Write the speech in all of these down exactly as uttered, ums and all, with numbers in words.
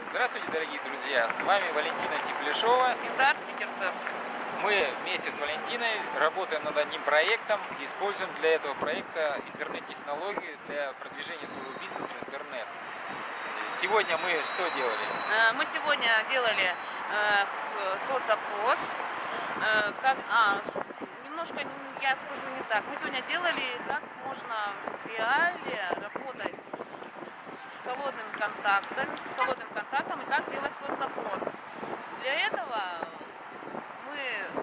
Здравствуйте, дорогие друзья! С вами Валентина Теплешова и Эдуард Питерцев. Мы вместе с Валентиной работаем над одним проектом и используем для этого проекта интернет-технологии для продвижения своего бизнеса в интернет. Сегодня мы что делали? Мы сегодня делали соцопрос. Как, а, немножко, я скажу не так. Мы сегодня делали, как можно в реале работать с холодным контактом, с холодным контактом и как делать соцопрос. Для этого мы...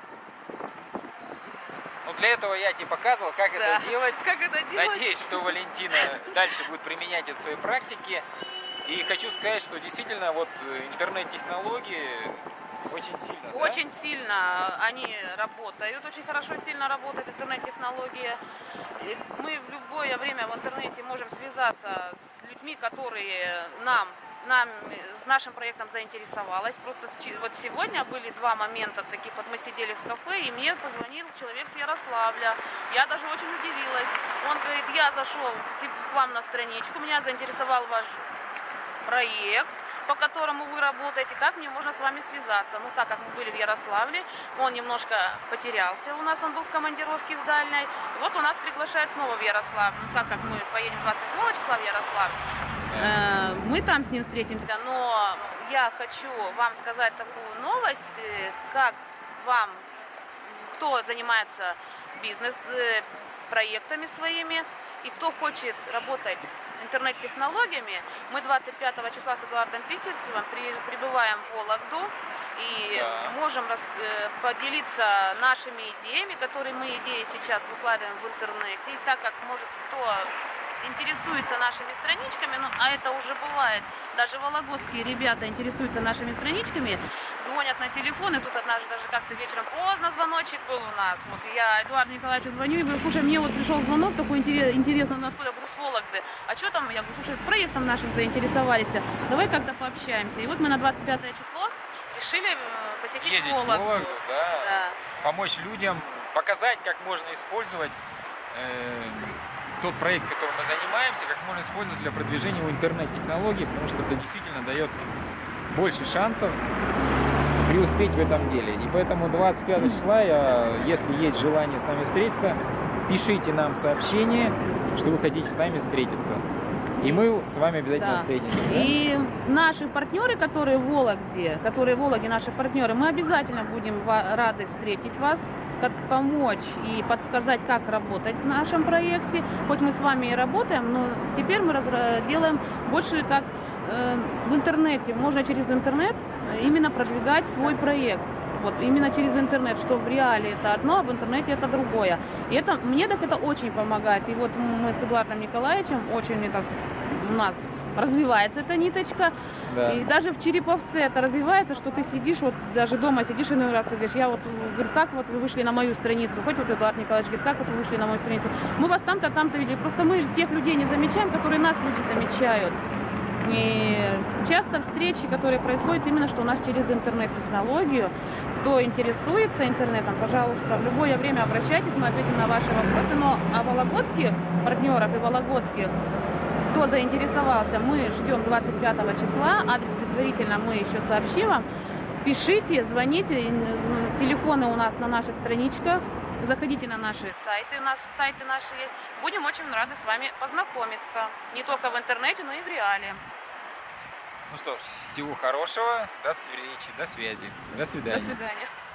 Ну, для этого я тебе показывал, как да, это делать. Как это делать. Надеюсь, что Валентина дальше будет применять это в своей практике. И хочу сказать, что действительно вот интернет-технологии очень сильно, Очень да? сильно они работают, очень хорошо сильно работает интернет-технологии. Мы в любое время в интернете можем связаться с людьми, которые нам, нам с нашим проектом заинтересовались. Просто вот сегодня были два момента таких, вот мы сидели в кафе, и мне позвонил человек с Ярославля. Я даже очень удивилась. Он говорит: я зашел к вам на страничку, меня заинтересовал ваш проект, по которому вы работаете, как мне можно с вами связаться. Ну, так как мы были в Ярославле, он немножко потерялся у нас, он был в командировке в дальней. И вот у нас приглашают снова в Ярославль. Ну, так как мы поедем двадцать восьмого числа в Ярославль, э, мы там с ним встретимся. Но я хочу вам сказать такую новость, как вам, кто занимается бизнес-проектами своими, и кто хочет работать интернет-технологиями, мы двадцать пятого числа с Эдуардом Питерцевым прибываем в Вологду и да. можем рас, поделиться нашими идеями, которые мы идеи сейчас выкладываем в интернете. И так как, может, кто интересуется нашими страничками, ну, а это уже бывает, даже вологодские ребята интересуются нашими страничками, звонят на телефон, и тут однажды даже как-то вечером поздно звоночек был у нас. Вот я Эдуарду Николаевичу звоню и говорю: слушай, мне вот пришел звонок такой интересный, ну откуда? Я говорю: с Вологды. А что там? Я говорю: слушай, проектом нашим заинтересовались, давай как-то пообщаемся. И вот мы на двадцать пятое число решили посетить Съездить Вологду. в Вологду, да, да. Помочь людям, показать, как можно использовать э, тот проект, которым мы занимаемся, как можно использовать для продвижения интернет-технологий, потому что это действительно дает больше шансов преуспеть в этом деле. И поэтому двадцать пятого числа, я, если есть желание с нами встретиться, пишите нам сообщение, что вы хотите с нами встретиться. И мы с вами обязательно да. встретимся. Да? И наши партнеры, которые в Вологде, которые в Вологде, наши партнеры, мы обязательно будем рады встретить вас, как помочь и подсказать, как работать в нашем проекте. Хоть мы с вами и работаем, но теперь мы делаем больше как э, в интернете. Можно через интернет именно продвигать свой проект. Вот именно через интернет, что в реале это одно, а в интернете это другое. И это, мне так это очень помогает. И вот мы с Эдуардом Николаевичем очень это у нас развивается эта ниточка. Да. И даже в Череповце это развивается, что ты сидишь, вот даже дома сидишь иной раз и говоришь: я вот говорю, как вот вы вышли на мою страницу, хоть вот Эдуард Николаевич говорит, как вот вы вышли на мою страницу. Мы вас там-то, там-то видели. Просто мы тех людей не замечаем, которые нас люди замечают. И часто встречи, которые происходят именно что у нас через интернет-технологию. Кто интересуется интернетом, пожалуйста, в любое время обращайтесь, мы ответим на ваши вопросы. Но а вологодских партнеров и вологодских, кто заинтересовался, мы ждем двадцать пятого числа. Адрес предварительно мы еще сообщим вам. Пишите, звоните, телефоны у нас на наших страничках. Заходите на наши сайты, наши сайты наши есть. Будем очень рады с вами познакомиться. Не только в интернете, но и в реале. Ну что ж, всего хорошего, до встречи, до связи, до свидания. До свидания.